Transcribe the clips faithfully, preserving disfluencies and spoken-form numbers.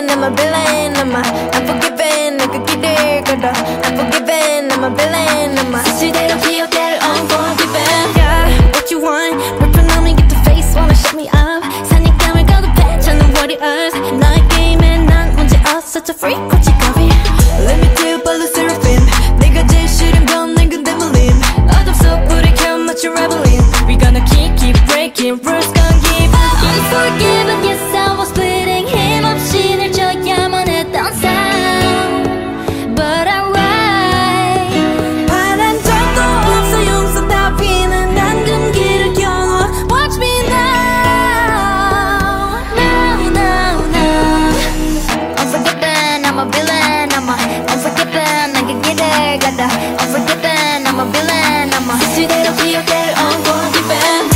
Unforgiven, I'm a villain. I'm a unforgiven. 내가 길을 걸어. Unforgiven, I'm a villain. I'm a 사실대로 기억될 unforgiven. Yeah, what you want? 불편함이 get the face wanna shut me up. 사냥감을 거듭해 찾는 warriors. 너의 게임에 난 문제 없어. Such a freak, 고치가비. Let me tell you about the Sserafim. 내가 제일 싫은 건 내 근데 물림. 어둠 속 불을 켜 맞춰 rebelling. We gonna keep keep breaking rules. Gonna give up. Unforgiven, yes I was bleeding. 힘없이 늘 져야만 했던 삶. But I'm right. 바란 적도 없어 용서 따위는 앙금기를 겨워. Watch me now. Now, now, now. Unforgiven, I'm a villain. I'm a unforgiven. 내가 길을 가다. Unforgiven, I'm a villain. I'm a 사실대로 기억될 unforgiven.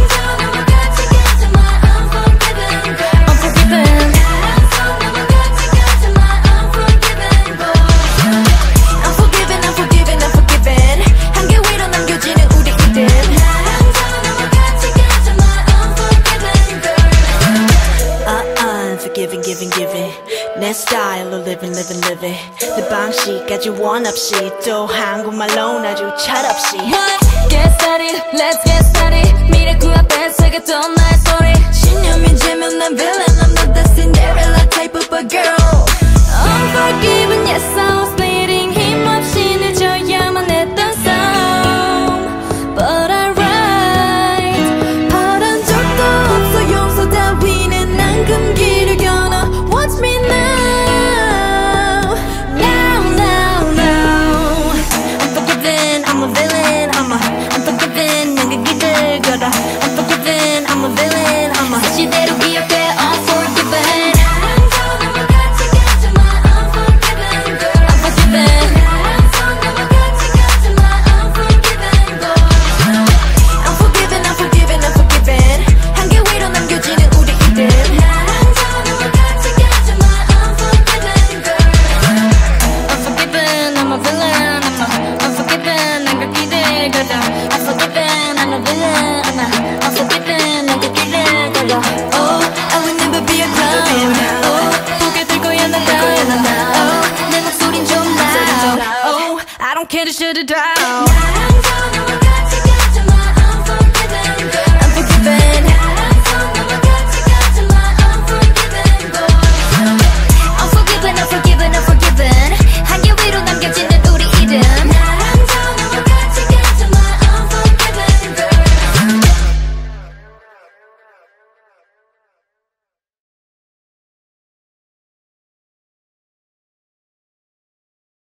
Giving, giving, giving 내 스타일로 living, living, living 내 방식 아주 원 없이 또 한국말로 아주 철없이 Get started, let's get started 미래 그 앞에 세계 또